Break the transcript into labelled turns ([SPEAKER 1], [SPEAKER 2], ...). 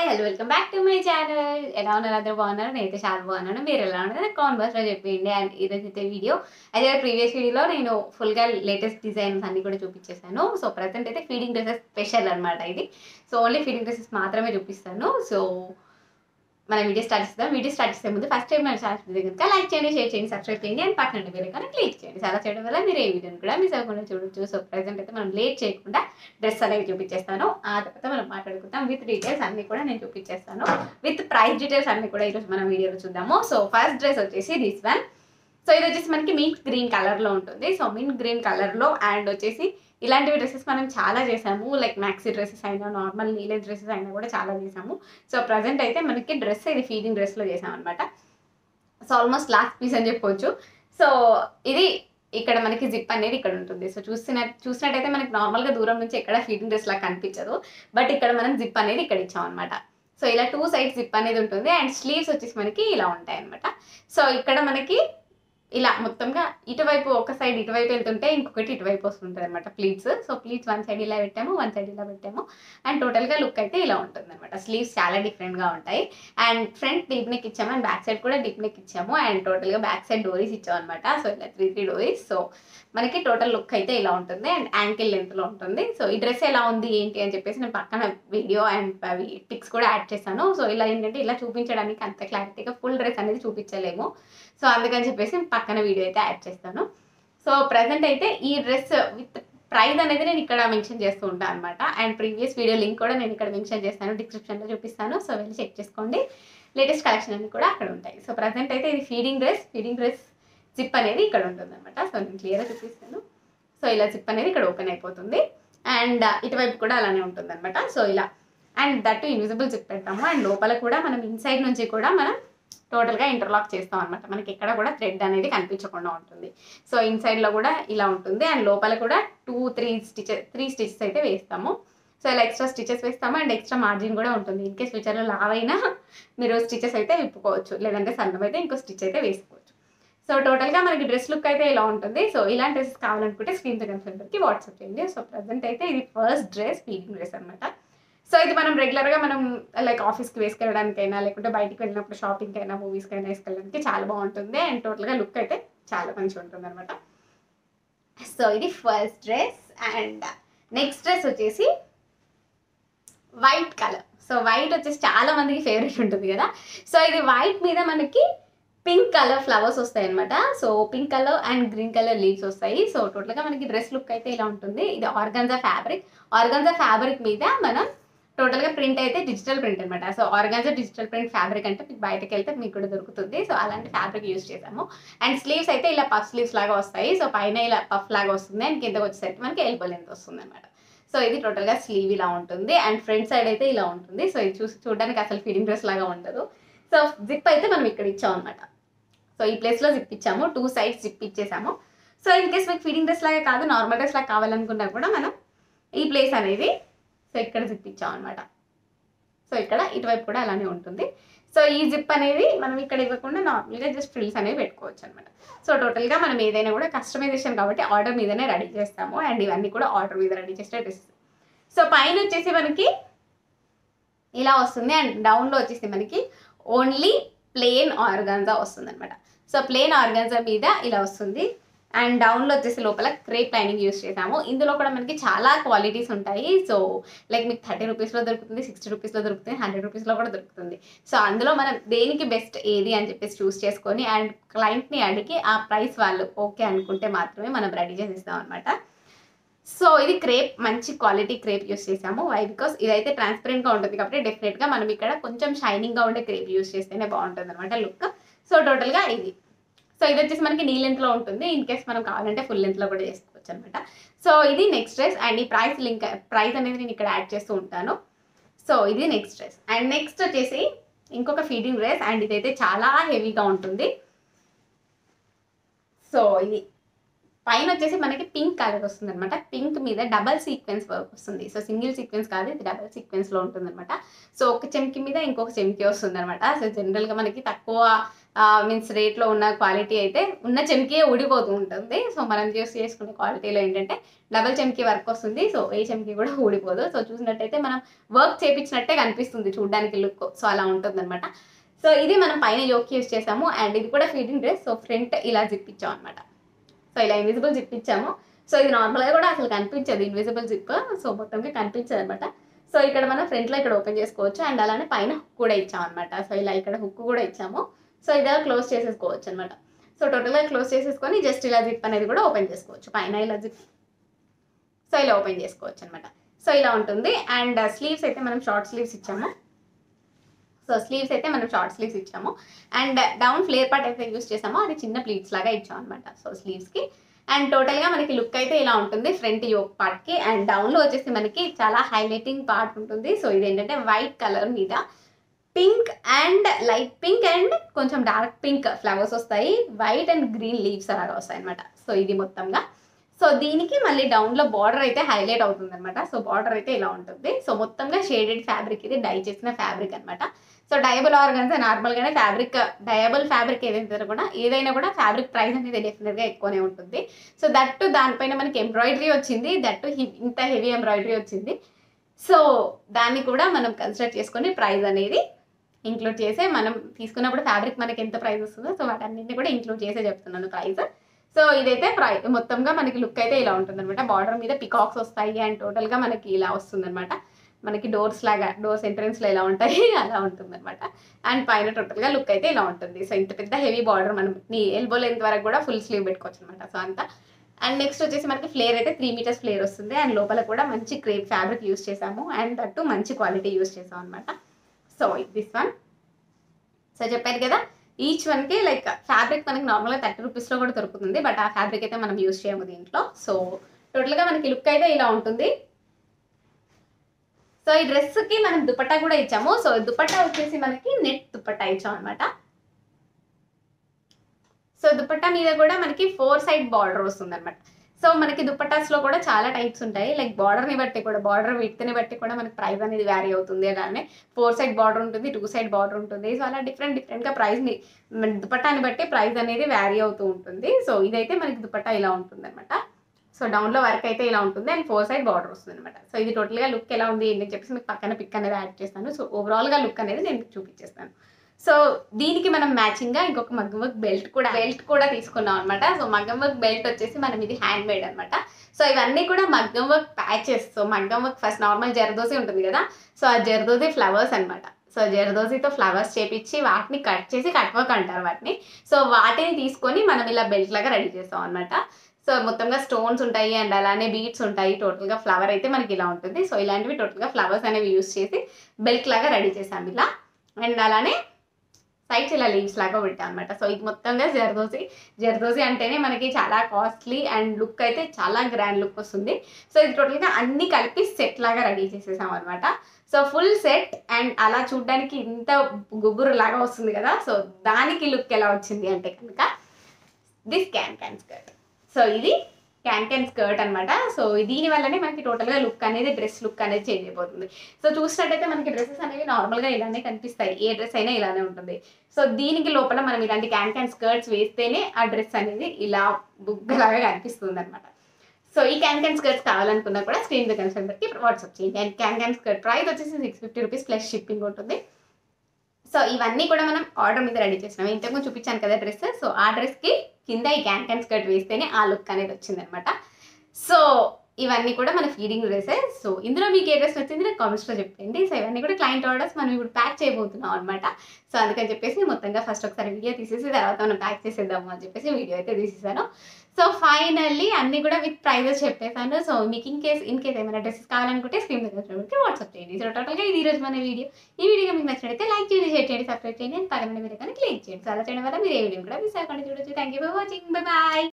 [SPEAKER 1] Hello welcome back to my channel. ఎలా ఉన్నారు? అందరూ బాగున్నారు? నేనైతే చాలా బాగున్నాను. మీరు ఎలా ఉన్నారు నాకు కామెంట్ బాక్స్లో చెప్పేయండి. అండ్ ఈరోజు అయితే వీడియో అయితే ప్రీవియస్ వీడియోలో నేను ఫుల్గా లేటెస్ట్ డిజైన్స్ అన్ని కూడా చూపించేసాను. సో ప్రజెంట్ అయితే ఫీడింగ్ డ్రెస్సెస్ స్పెషల్ అనమాట ఇది. సో ఓన్లీ ఫీడింగ్ డ్రెస్సెస్ మాత్రమే చూపిస్తాను. సో మనం వీడియో స్టార్ట్ చేద్దాం. వీడియో స్టార్ట్ చేసే ముందు ఫస్ట్ టైం మన ఛానల్ కనుక లైక్ చేయండి, షేర్ చేయండి, సబ్స్క్రైబ్ చేయండి అండ్ పక్కన బెల్ ఐకాన్ క్లిక్ చేయండి. అలా చేయడం వల్ల మీరు ఏ వీడియోని కూడా మిస్ అవ్వకుండా చూడొచ్చు. సో ప్రెజెంట్ అయితే మనం లేట్ చేయకుండా డ్రెస్ అనేది చూపించేస్తాను. ఆ తర్వాత మనం మాట్లాడుకుందాం. విత్ డీటెయిల్స్ అన్ని కూడా నేను చూపించేస్తాను. విత్ ప్రైస్ డీటెయిల్స్ అన్ని కూడా ఈరోజు మనం వీడియోలో చూద్దాము. సో ఫస్ట్ డ్రెస్ వచ్చేసి దిస్ వన్. సో ఇది వచ్చేసి మనకి మింట్ గ్రీన్ కలర్లో ఉంటుంది. సో మింట్ గ్రీన్ కలర్లో అండ్ వచ్చేసి ఇలాంటివి డ్రెస్సెస్ మనం చాలా చేసాము. లైక్ మ్యాక్సీ డ్రెస్సెస్ అయినా నార్మల్ నీలెస్ డ్రెస్సెస్ అయినా కూడా చాలా చేసాము. సో ప్రజెంట్ అయితే మనకి డ్రెస్ ఇది ఫీడింగ్ డ్రెస్లో చేసాం అనమాట. సో ఆల్మోస్ట్ లాస్ట్ పీస్ అని చెప్పవచ్చు. సో ఇది ఇక్కడ మనకి జిప్ అనేది ఇక్కడ ఉంటుంది. సో చూసినట్టయితే మనకి నార్మల్గా దూరం నుంచి ఎక్కడ ఫీడింగ్ డ్రెస్ లాగా కనిపించదు. బట్ ఇక్కడ మనం జిప్ అనేది ఇక్కడ ఇచ్చాం అనమాట. సో ఇలా 2 సైడ్స్ జిప్ అనేది ఉంటుంది అండ్ స్లీవ్స్ వచ్చేసి మనకి ఇలా ఉంటాయి అనమాట. సో ఇక్కడ మనకి ఇలా మొత్తంగా ఇటువైపు ఒక సైడ్ ఇటువైపు వెళ్తుంటే ఇంకొకటి ఇటువైపు వస్తుంటుంది అనమాట pleats. So pleats one side ఇలా పెట్టాము, వన్ సైడ్ ఇలా పెట్టాము అండ్ టోటల్గా లుక్ అయితే ఇలా ఉంటుంది అనమాట. స్లీవ్స్ చాలా డిఫరెంట్గా ఉంటాయి అండ్ ఫ్రంట్ డీప్ నెక్ ఇచ్చాము అండ్ బ్యాక్ సైడ్ కూడా డీప్ నెక్ ఇచ్చాము అండ్ టోటల్గా బ్యాక్ సైడ్ డోరీస్ ఇచ్చాము అనమాట. సో ఇలా 3 డోరీస్. సో మనకి టోటల్ లుక్ అయితే ఇలా ఉంటుంది అండ్ యాంకిల్ లెంత్లో ఉంటుంది. సో ఈ డ్రెస్ ఎలా ఉంది ఏంటి అని చెప్పేసి నేను పక్కన వీడియో అండ్ అవి పిక్స్ కూడా యాడ్ చేశాను. సో ఇలా ఏంటంటే ఇలా చూపించడానికి అంత క్లారిటీగా ఫుల్ డ్రెస్ అనేది చూపించలేము. సో అందుకని చెప్పేసి పక్కన వీడియో అయితే యాడ్ చేస్తాను. సో ప్రజెంట్ అయితే ఈ డ్రెస్ విత్ ప్రైస్ అనేది నేను ఇక్కడ మెన్షన్ చేస్తూ ఉంటాను అనమాట. అండ్ ప్రీవియస్ వీడియో లింక్ కూడా నేను ఇక్కడ మెన్షన్ చేస్తాను, డిస్క్రిప్షన్లో చూపిస్తాను. సో వెళ్ళి చెక్ చేసుకోండి. లేటెస్ట్ కలెక్షన్ అన్ని కూడా అక్కడ ఉంటాయి. సో ప్రజెంట్ అయితే ఇది ఫీడింగ్ డ్రెస్ జిప్ అనేది ఇక్కడ ఉంటుంది అనమాట. సో నేను క్లియర్గా చూపిస్తాను. సో ఇలా జిప్ అనేది ఇక్కడ ఓపెన్ అయిపోతుంది అండ్ ఇటువైపు కూడా అలానే ఉంటుంది అనమాట. సో ఇలా అండ్ దట్ ఇన్విజిబుల్ జిప్ పెడతాము అండ్ లోపల కూడా మనం ఇన్సైడ్ నుంచి కూడా మనం టోటల్గా ఇంటర్లాక్ చేస్తాం అనమాట. మనకి ఎక్కడ కూడా థ్రెడ్ అనేది కనిపించకుండా ఉంటుంది. సో ఇన్సైడ్లో కూడా ఇలా ఉంటుంది అండ్ లోపల కూడా 3 స్టిచెస్ అయితే వేస్తాము. సో ఇలా ఎక్స్ట్రా స్టిచెస్ వేస్తాము అండ్ ఎక్స్ట్రా మార్జిన్ కూడా ఉంటుంది. ఇన్కేస్ ఫ్యూచర్లో లావ్ అయినా మీరు స్టిచెస్ అయితే విప్పుకోవచ్చు, లేదంటే సన్నం అయితే ఇంకో స్టిచ్ అయితే వేసుకోవచ్చు. సో టోటల్గా మనకి డ్రెస్ లుక్ అయితే ఇలా ఉంటుంది. సో ఇలాంటి డ్రెస్సెస్ కావాలనుకుంటే స్క్రీన్ కన్ఫర్మ్కి వాట్సాప్ చేయండి. సో ప్రజెంట్ అయితే ఇది ఫస్ట్ డ్రెస్ ఫీడింగ్ డ్రెస్ అనమాట. సో ఇది మనం రెగ్యులర్గా మనం లైక్ ఆఫీస్కి వేసుకెళ్ళడానికైనా లేకుంటే బయటికి వెళ్ళినప్పుడు షాపింగ్కి అయినా మూవీస్కి అయినా వేసుకెళ్ళడానికి చాలా బాగుంటుంది అండ్ టోటల్గా లుక్ అయితే చాలా మంచిగా ఉంటుంది అనమాట. సో ఇది first dress and next dress వచ్చేసి వైట్ కలర్. సో వైట్ వచ్చేసి చాలా మందికి ఫేవరెట్ ఉంటుంది కదా. సో ఇది వైట్ మీద మనకి పింక్ కలర్ ఫ్లవర్స్ వస్తాయి అనమాట. So pink colour and green colour leaves వస్తాయి. సో టోటల్గా మనకి డ్రెస్ లుక్ అయితే ఇలా ఉంటుంది. ఇది ఆర్గాన్జా ఫ్యాబ్రిక్ మీద మనం టోటల్గా ప్రింట్ అయితే డిజిటల్ ప్రింట్ అనమాట. So organza digital print fabric అంటే మీకు బయటకు వెళ్తే మీకు కూడా దొరుకుతుంది. సో అలాంటి ఫ్యాబ్రిక్ యూజ్ చేసాము అండ్ స్లీవ్స్ అయితే ఇలా పఫ్ స్లీవ్స్ లాగా వస్తాయి. సో పైన ఇలా పఫ్ లాగా వస్తుంది అండ్ కిందకి వచ్చేసరికి మనకి ఎల్బో లెంత్ వస్తుంది అనమాట. సో ఇది టోటల్గా స్లీవ్ ఇలా ఉంటుంది అండ్ ఫ్రంట్ సైడ్ అయితే ఇలా ఉంటుంది. సో ఇది చూడడానికి అసలు ఫీడింగ్ డ్రెస్ లాగా ఉండదు. సో జిప్ అయితే మనం ఇక్కడ ఇచ్చాం అనమాట. సో ఈ ప్లేస్లో జిప్ ఇచ్చాము, 2 సైడ్స్ జిప్ ఇచ్చేసాము. సో ఇన్ కేస్ మీకు ఫీడింగ్ డ్రెస్ లాగా కాదు నార్మల్ డ్రెస్ లాగా కావాలనుకున్నా కూడా మనం ఈ ప్లేస్ అనేది సో ఇక్కడ జిప్ ఇచ్చాం అనమాట. సో ఇక్కడ ఇటువైపు కూడా అలానే ఉంటుంది. సో ఈ జిప్ అనేది మనం ఇక్కడ ఇవ్వకుండా నార్మల్గా జస్ట్ ఫ్రిల్స్ అనేవి పెట్టుకోవచ్చు అనమాట. సో టోటల్గా మనం ఏదైనా కూడా కస్టమైజేషన్ కాబట్టి ఆర్డర్ మీదనే రెడీ చేస్తాము అండ్ ఇవన్నీ కూడా ఆర్డర్ మీద రెడీ చేసే డ్రెస్సెస్. సో పైన వచ్చేసి మనకి ఇలా వస్తుంది అండ్ డౌన్లో వచ్చేసి మనకి ఓన్లీ ప్లెయిన్ ఆర్గాన్జా వస్తుంది అనమాట. సో ప్లెయిన్ ఆర్గాన్జా మీద ఇలా వస్తుంది అండ్ డౌన్లో వచ్చేసి లోపల క్రేప్ లైనింగ్ యూస్ చేసాము. ఇందులో కూడా మనకి చాలా క్వాలిటీస్ ఉంటాయి. సో లైక్ మీకు 30 రూపీస్లో దొరుకుతుంది, 60 రూపీస్లో దొరుకుతుంది, 100 రూపీస్లో కూడా దొరుకుతుంది. సో అందులో మనం దేనికి బెస్ట్ ఏది అని చెప్పేసి చూస్ చేసుకొని అండ్ క్లయింట్ని అడిగి ఆ ప్రైస్ వాళ్ళు ఓకే అనుకుంటే మాత్రమే మనం రెడీ చేసిస్తాం అనమాట. సో ఇది క్రేప్ మంచి క్వాలిటీ క్రేప్ యూస్ చేసాము. వై బికాస్ ఇదైతే ట్రాన్స్పరెంట్గా ఉంటుంది కాబట్టి డెఫినెట్గా మనం ఇక్కడ కొంచెం షైనింగ్గా ఉండే క్రేప్ యూస్ చేస్తేనే బాగుంటుంది అనమాట లుక్. సో టోటల్గా ఇది సో ఇది వచ్చేసి మనకి నీ లెంత్లో ఉంటుంది. ఇన్ కేస్ మనం కావాలంటే ఫుల్ లెంత్లో కూడా చేసుకోవచ్చు అనమాట. సో ఇది నెక్స్ట్ డ్రెస్ అండ్ ఈ ప్రైస్ అనేది నేను ఇక్కడ యాడ్ చేస్తూ ఉంటాను. సో ఇది నెక్స్ట్ డ్రెస్ అండ్ నెక్స్ట్ వచ్చేసి ఇంకొక ఫీడింగ్ డ్రెస్ అండ్ ఇదైతే చాలా హెవీగా ఉంటుంది. సో ఇది పైన వచ్చేసి మనకి పింక్ కలర్ వస్తుంది అనమాట. పింక్ మీద డబల్ సీక్వెన్స్ వర్క్ వస్తుంది. సో సింగిల్ సీక్వెన్స్ కాదు, ఇది డబల్ సీక్వెన్స్లో ఉంటుంది అనమాట. సో ఒక చెంకి మీద ఇంకొక చెంకి వస్తుంది అనమాట. సో జనరల్గా మనకి తక్కువ మీన్స్ రేట్లో ఉన్న క్వాలిటీ అయితే ఉన్న చెంకియే ఊడిపోతూ ఉంటుంది. సో మనం చేసుకునే క్వాలిటీలో ఏంటంటే డబల్ చెంకీ వర్క్ వస్తుంది. సో ఏ చెంకీ కూడా ఊడిపోదు. సో చూసినట్టయితే మనం వర్క్ చేపించినట్టే కనిపిస్తుంది చూడడానికి లుక్. సో అలా ఉంటుందన్నమాట. సో ఇది మనం పైన యోక్ యూస్ చేసాము. అండ్ ఇది కూడా ఫీడింగ్ డ్రెస్. సో ఫ్రంట్ ఇలా జిప్ ఇచ్చాం అనమాట. సో ఇలా ఇన్విజిబుల్ జిప్ ఇచ్చాము. సో ఇది నార్మల్గా కూడా అసలు కనిపించదు ఇన్విజిబుల్ జిప్. సో మొత్తంగా కనిపించదు అనమాట. సో ఇక్కడ మనం ఫ్రంట్లో ఇక్కడ ఓపెన్ చేసుకోవచ్చు. అండ్ అలానే పైన హుక్ కూడా ఇచ్చాం అనమాట. సో ఇలా ఇక్కడ హుక్ కూడా ఇచ్చాము. సో ఇలా క్లోజ్ చేసేసుకోవచ్చు అనమాట. సో టోటల్గా క్లోజ్ చేసేసుకొని జస్ట్ ఇలా జిప్ అనేది కూడా ఓపెన్ చేసుకోవచ్చు. పైన ఇలా జిప్ సో ఇలా ఓపెన్ చేసుకోవచ్చు అనమాట. సో ఇలా ఉంటుంది. అండ్ స్లీవ్స్ అయితే మనం షార్ట్ స్లీవ్స్ ఇచ్చాము. సో స్లీవ్స్ అయితే మనం షార్ట్ స్లీవ్స్ ఇచ్చాము. అండ్ డౌన్ ఫ్లేర్ పార్ట్ అయితే యూస్ చేసామో అది చిన్న ప్లీట్స్ లాగా ఇచ్చాం అనమాట. సో స్లీవ్స్కి అండ్ టోటల్గా మనకి లుక్ అయితే ఇలా ఉంటుంది ఫ్రంట్ యోక్ పార్ట్కి. అండ్ డౌన్లో వచ్చేసి మనకి చాలా హైలైటింగ్ పార్ట్ ఉంటుంది. సో ఇది ఏంటంటే వైట్ కలర్ మీద pink and light pink and కొంచెం డార్క్ పింక్ ఫ్లవర్స్ వస్తాయి. వైట్ అండ్ గ్రీన్ లీవ్స్ అలాగా వస్తాయి అనమాట. సో ఇది మొత్తంగా. సో దీనికి మళ్ళీ డౌన్లో బార్డర్ అయితే హైలైట్ అవుతుంది అనమాట. సో బార్డర్ అయితే ఇలా ఉంటుంది. సో మొత్తంగా షేడెడ్ ఫ్యాబ్రిక్, ఇది డై చేసిన ఫ్యాబ్రిక్ అనమాట. సో డయబుల్ ఆర్గన్స్ నార్మల్గానే ఫ్యాబ్రిక్, డయబుల్ ఫ్యాబ్రిక్ ఏదైనా కూడా ఫ్యాబ్రిక్ ప్రైస్ అనేది డెఫినెట్గా ఎక్కువనే ఉంటుంది. సో దట్టు దానిపైన మనకి ఎంబ్రాయిడరీ వచ్చింది. దట్టు ఇంత హెవీ ఎంబ్రాయిడరీ వచ్చింది. సో దాన్ని కూడా మనం కన్సిడర్ చేసుకొని ప్రైస్ అనేది ఇంక్లూడ్ చేసే, మనం తీసుకున్నప్పుడు ఫ్యాబ్రిక్ మనకి ఎంత ప్రైస్ వస్తుందో సో వాటన్నింటినీ కూడా ఇంక్లూడ్ చేసే చెప్తున్నాను ప్రైస్. సో ఇదైతే మొత్తంగా మనకి లుక్ అయితే ఇలా ఉంటుంది అనమాట. బార్డర్ మీద పికాక్స్ వస్తాయి. అండ్ టోటల్గా మనకి ఇలా వస్తుంది అనమాట. మనకి డోర్స్ లాగా, డోర్స్ ఎంట్రన్స్లో ఎలా ఉంటాయి అలా ఉంటుంది అనమాట. అండ్ పైన టోటల్గా లుక్ అయితే ఇలా ఉంటుంది. సో ఇంత పెద్ద హెవీ బార్డర్ మనం నీ ఎల్బో లెంత్ వరకు కూడా ఫుల్ స్లీవ్ పెట్టుకోవచ్చు అనమాట. సో అంతా. అండ్ నెక్స్ట్ వచ్చేసి మనకి ఫ్లేర్ అయితే 3 మీటర్స్ ఫ్లేర్ వస్తుంది. అండ్ లోపల కూడా మంచి క్రేప్ ఫ్యాబ్రిక్ యూస్ చేసాము. అండ్ దట్టు మంచి క్వాలిటీ యూస్ చేసాం అనమాట. So this one. సో చెప్పారు కదా, ఈచ్ వన్కి లైక్ ఫ్యాబ్రిక్ మనకి నార్మల్గా 30 రూపీస్లో కూడా దొరుకుతుంది. బట్ ఆ ఫ్యాబ్రిక్ అయితే మనం యూస్ చేయము దీంట్లో. సో టోటల్గా మనకి లుక్ అయితే ఇలా ఉంటుంది. సో ఈ డ్రెస్కి మనం దుపట్టా కూడా ఇచ్చాము. సో దుపట్టా వచ్చేసి మనకి నెట్ దుపట్టా ఇచ్చాం అనమాట. సో దుపట్టా మీద కూడా మనకి 4 సైడ్ బార్డర్ వస్తుంది అనమాట. సో మనకి దుపట్టాస్లో కూడా చాలా టైప్స్ ఉంటాయి. లైక్ బార్డర్ని బట్టి కూడా, బార్డర్ విడ్త్ని బట్టి కూడా మనకి ప్రైస్ అనేది వ్యారీ అవుతుంది. అలానే 4 సైడ్ బార్డర్ ఉంటుంది, 2 సైడ్ బార్డర్ ఉంటుంది. సో అలా డిఫరెంట్గా ప్రైస్ని దుపట్టాని బట్టి ప్రైస్ అనేది వ్యారీ అవుతూ ఉంటుంది. సో ఇదైతే మనకి దుపట్టా ఇలా ఉంటుంది అనమాట. సో డౌన్లో వర్క్ అయితే ఇలా ఉంటుంది. అండ్ 4 సైడ్ బార్డర్ వస్తుంది అనమాట. సో ఇది టోటల్గా లుక్ ఎలా ఉంది ఏంటి అని చెప్పేసి మీకు పక్కన పిక్ అనేది యాడ్ చేస్తాను. సో ఓవరాల్గా లుక్ అనేది నేను మీకు చూపించేస్తాను. సో దీనికి మనం మ్యాచింగ్గా ఇంకొక మగ్గం వర్క్ బెల్ట్ కూడా తీసుకున్నాం అనమాట. సో మగ్గం వర్క్ బెల్ట్ వచ్చేసి మనం ఇది హ్యాండ్ మేడ్ అనమాట. సో ఇవన్నీ కూడా మగ్గం వర్క్ ప్యాచెస్. సో మగ్గం వర్క్ ఫస్ట్ నార్మల్ జర్దోసి ఉంటుంది కదా, సో ఆ జర్దోసి ఫ్లవర్స్ అనమాట. సో జర్దోసితో ఫ్లవర్స్ చేపించి వాటిని కట్ చేసి కట్ వర్క్ అంటారు వాటిని. సో వాటిని తీసుకొని మనం ఇలా బెల్ట్ లాగా రెడీ చేస్తాం అనమాట. సో మొత్తంగా స్టోన్స్ ఉంటాయి అండ్ అలానే బీడ్స్ ఉంటాయి. టోటల్గా ఫ్లవర్ అయితే మనకి ఇలా ఉంటుంది. సో ఇలాంటివి టోటల్గా ఫ్లవర్స్ అనేవి యూస్ చేసి బెల్ట్ లాగా రెడీ చేసాం ఇలా. అండ్ అలానే సైడ్స్ ఇలా లీవ్స్ లాగా పెట్టాం అనమాట. సో ఇది మొత్తంగా జర్దోసి అంటేనే మనకి చాలా కాస్ట్లీ అండ్ లుక్ అయితే చాలా గ్రాండ్ లుక్ వస్తుంది. సో ఇది టోటల్గా అన్ని కలిపి సెట్ లాగా రెడీ చేసేసాం అనమాట. So full set. అండ్ అలా చూడడానికి ఇంత గుబురు లాగా వస్తుంది కదా. సో దానికి లుక్ ఎలా వచ్చింది అంటే కనుక దిస్ క్యాన్ స్కర్ట్. సో ఇది క్యాన్ స్కర్ట్ అనమాట. సో దీనివల్లనే మనకి టోటల్గా లుక్ అనేది, డ్రెస్ లుక్ అనేది చేంజ్ అయిపోతుంది. సో చూసినట్టయితే మనకి డ్రెస్సెస్ అనేవి నార్మల్గా ఇలానే కనిపిస్తాయి. ఏ డ్రెస్ అయినా ఇలానే ఉంటుంది. సో దీనికి లోపల మనం ఇలాంటి క్యాన్ స్కర్ట్స్ వేస్తేనే ఆ డ్రెస్ అనేది ఇలా బుగ్గలాగా కనిపిస్తుంది అనమాట. సో ఈ క్యాన్ స్కర్ట్స్ కావాలనుకున్నా కూడా స్క్రీన్ మీద కనిపిస్తుంది బట్టి వాట్సాప్ చేయండి. అండ్ క్యాన్ స్కర్ట్ ప్రైస్ వచ్చేసి 650 రూపీస్ ప్లస్ షిప్పింగ్ ఉంటుంది. సో ఇవన్నీ కూడా మనం ఆర్డర్ మీద రెడీ చేసినాం. ఇంతకుముందు చూపించాను కదా డ్రెస్. సో ఆ డ్రెస్కి కింద ఈ క్యాన్ స్కర్ట్ వేస్తేనే ఆ లుక్ అనేది వచ్చిందనమాట. సో ఇవన్నీ కూడా మన ఫీడింగ్ డ్రెస్సెస్. సో ఇందులో మీకు ఏ డ్రెస్ వచ్చింది నాకు కామెంట్స్లో చెప్పండి. సో ఇవన్నీ కూడా క్లయింట్ ఆర్డర్స్ మనం ఇప్పుడు ప్యాక్ చేయబోతున్నాం అనమాట. సో అందుకని చెప్పేసి మొత్తంగా ఫస్ట్ ఒకసారి వీడియో తీసేసి తర్వాత మనం ప్యాక్ చేసేద్దాము అని చెప్పేసి వీడియో అయితే తీసేసాను. సో ఫైనల్లీ అన్నీ కూడా విత్ ప్రైజెస్ చెప్పేసాను. సో మీకు ఇన్ కేస్ ఏమైనా డ్రెస్సెస్ కావాలనుకుంటే స్క్రీన్ మీద వచ్చినప్పుడు వాట్సాప్ చేయండి. సో టోటల్గా ఇది ఈరోజు మన వీడియో. ఈ వీడియో మీకు నచ్చినట్లయితే లైక్ చేయండి, షేర్ చేయండి, సబ్స్క్రైబ్ చేయండి. అండ్ పక్కన వీడియో కానీ క్లిక్ చేయండి. సో అలా చేయడం వల్ల మీరు ఏ వీడియో కూడా మిస్ అవ్వకుండా చూడొచ్చు. Thank you for watching. Bye bye.